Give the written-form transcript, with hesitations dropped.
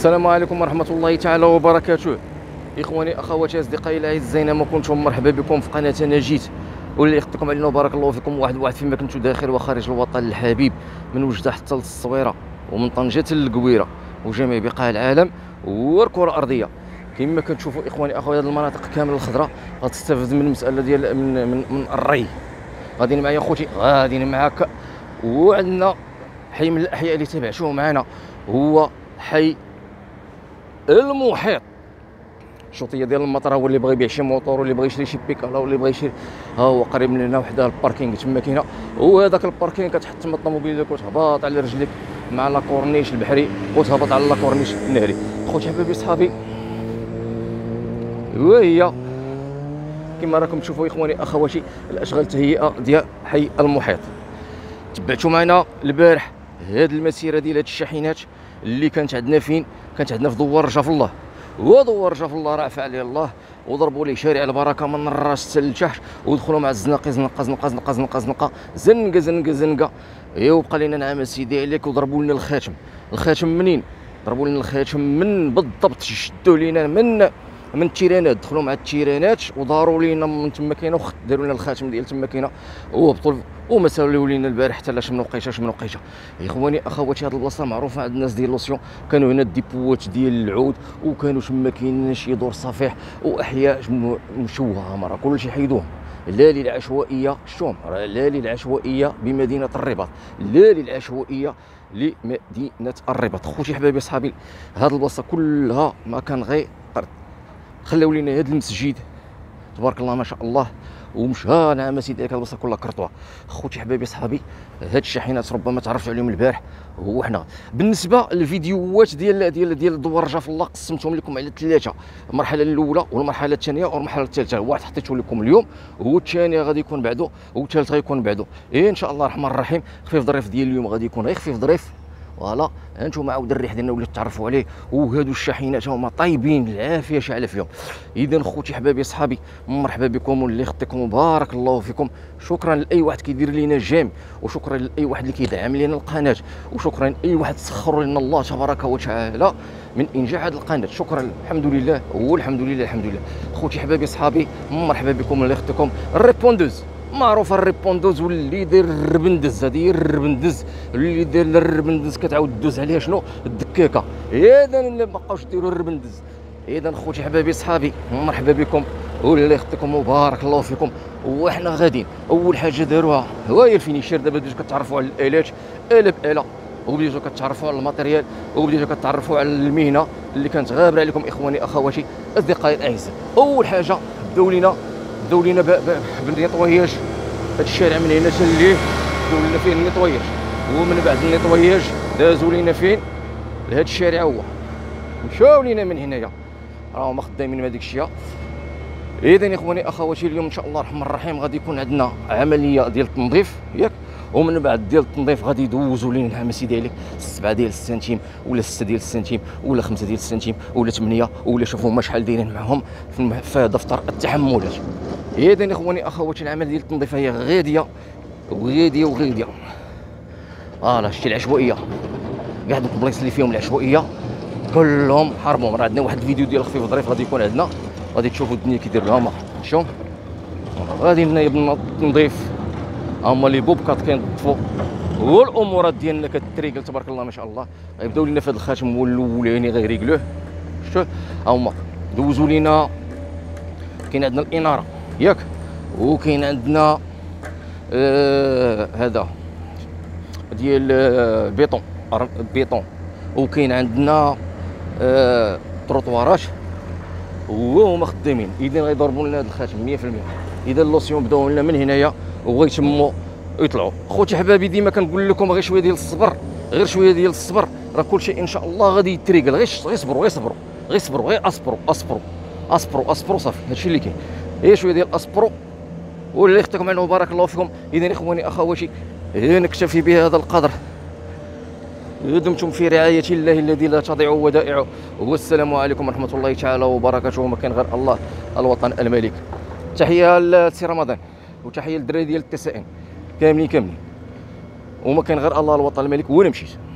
السلام عليكم ورحمة الله تعالى وبركاته. إخواني أخواتي أصدقائي الأعزاء، ما كنتم مرحبا بكم في قناة أنا جيت، واللي يخطيكم علينا وبارك الله فيكم. واحد فيما كنتو داخل وخارج الوطن الحبيب، من وجدة حتى للصويرة ومن طنجة للقويرة وجميع بقاع العالم والكرة الأرضية. كما كتشوفوا إخواني أخواتي، هذه المناطق كامل الخضراء غتستافد من المسألة ديال من الري. غاديين معايا خوتي، غاديين معاك. وعندنا حي من الأحياء اللي تابعتوه معنا هو حي المحيط. الشوطيه ديال المطر، هو اللي بغى يبيع شي موطور، واللي بغى يشري شي بيكالا، واللي بغى يشري، ها هو قريب مننا وحده الباركينغ تما كاينه. وهذاك الباركينغ كتحط تما الطوموبيل ديالك وتهبط على رجليك مع لا كورنيش البحري وتهبط على لا كورنيش النهري. خوتي حبايبي صحابي، وهي كما راكم تشوفوا اخواني اخواتي الاشغال التهيئه ديال حي المحيط. تبعتوا معنا البارح هذه المسيره ديال هاد الشاحنات اللي كانت عندنا فين؟ كانت عندنا في دوار رجاف الله. ودوار رجاف الله رافع عليه الله، وضربوا ليه شارع البركه من الراس حتى للتحت، ودخلوا مع الزناقي زنقه زنقه زنقه زنقه زنقه زنقه زنقه زنقه. وبقى لنا نعم سيدي عليك. وضربوا لنا الخاتم. الخاتم منين؟ ضربوا لنا الخاتم من بالضبط، شدوا لينا من التيرانات، دخلوا مع التيرانات وداروا لينا من تما كاينه، داروا لنا الخاتم ديال تما كاينه وهبطوا وما سالوا لينا البارح حتى لاش من وقيته. اخواني اخواتي، هذه البلاصه معروفه عند الناس ديال لوسيون. كانوا هنا الديبوات ديال العود، وكانوا تما كاين شي دور صفيح واحياء مشوهه. راه كلشي حيدوهم. لا للعشوائيه، شوم لا للعشوائيه بمدينه الرباط، لا للعشوائيه لمدينه الرباط. خوتي حبايبي صحابي، هذه البلاصه كلها ما كان غير قرد. خلاو لينا هذا المسجد تبارك الله ما شاء الله، ومشى نعم سيدي هذيك البلاصه كلها كرطوه. خوتي حبايبي صحابي، هاد الشاحنات ربما تعرفتوا عليهم البارح. هو حنا بالنسبه للفيديوهات ديال دوار رجاف الله قسمتهم لكم على ثلاثه: المرحله الاولى والمرحله الثانيه والمرحله الثالثه. واحد حطيته لكم اليوم، والثاني غادي يكون بعده، والثالث غيكون بعده ان شاء الله الرحمن الرحيم. خفيف ظريف ديال اليوم غادي يكون غير خفيف ظريف. فوالا انتم عاود الريح ديالنا وليتو تعرفوا عليه. وهادو الشاحنات هما طايبين العافيه شعله فيهم. اذا خوتي حبايبي صحابي، مرحبا بكم واللي يخطيكم بارك الله فيكم. شكرا لاي واحد كيدير لينا جيم، وشكرا لاي واحد اللي كيدعم لينا القناه، وشكرا لاي واحد سخر لنا الله تبارك وتعالى من انجاح هذه القناه. شكرا، الحمد لله والحمد لله الحمد لله. خوتي حبايبي صحابي، مرحبا بكم واللي يخطيكم. الريبوندوز معروفه، الريبوندوز واللي يدير الربندز، هذه الربندز اللي يدير الربندز كتعاود دوز عليها شنو؟ الدكاكه. اذا ما بقاوش ديروا الربندز. اذا خوتي حبايبي صحابي، مرحبا بكم واللي يخطيكم وبارك الله فيكم. وحنا غاديين اول حاجه داروها هي الفينيشير. دابا بديتو كتعرفوا على الالات اله باله، وبديتو كتعرفوا على الماتيريال، وبديتو كتعرفوا على المهنه اللي كانت غابره عليكم اخواني اخواتي اصدقائي الاعزاء. اول حاجه بداو لينا بالنيطوياج. هذا الشارع من هنا حتى ليه بداو لنا فيه النيطوياج، ومن بعد النيطوياج دازوا لينا فين؟ لهذا الشارع. هو مشاو لينا من هنايا، راهم خدامين مع ديك الشيء. اذا اخواني اخواتي، اليوم ان شاء الله الرحمن الرحيم غادي يكون عندنا عمليه ديال التنظيف ياك. ومن بعد ديال التنظيف غادي يدوزوا لينا نعم سيدي عليك 7 ديال السنتيم، ولا 6 ديال السنتيم، ولا 5 ديال السنتيم، ولا 8، ولا شوفوا هما شحال دايرين معاهم في دفتر التحملات. اذا اخواني اخواتي، العمل ديال التنظيف هي غاديه وغاديه. فوالا شتي العشوائيه، كاع دوك البلايص اللي فيهم العشوائيه كلهم حاربهم. راه عندنا واحد الفيديو ديال خفيف ظريف غادي يكون عندنا، غادي تشوفوا الدنيا كيدير لها. شوف غادي هنايا بالتنظيف، هما لي بوبكات كينظفوا، والامورات ديالنا كتريقل تبارك الله ما شاء الله. غيبداو لينا في هذا الخاتم هو الاولاني غيريقلوه. شتو هما دوزوا لينا. كاين عندنا الاناره ياك، وكاين عندنا هذا ديال البيطون، وكاين عندنا تروطوارات وهما خدامين. اذا غيضربوا لنا هذا الخاتم 100%. اذا اللوسيون بداو لنا من هنايا وغيتموا يطلعوا. خوتي حبابي، ديما كنقول لكم غير شويه ديال الصبر، غير شويه ديال الصبر، راه كلشي ان شاء الله غادي يتريقل. غير صبروا غير اصبروا صافي. هادشي اللي كاين، غير شويه ديال اصبروا واللي يخطيكم عنه بارك الله فيكم. اذا اخواني اخواتي، نكتفي بهذا القدر. دمتم في رعاية الله الذي لا تضيع ودائعه. والسلام عليكم ورحمة الله تعالى وبركاته. وما كان غير الله الوطن الملك. تحية لسي رمضان، وتحية للدراري ديال التسائل كاملين، وما كان غير الله الوطن الملك. وانا مشيت.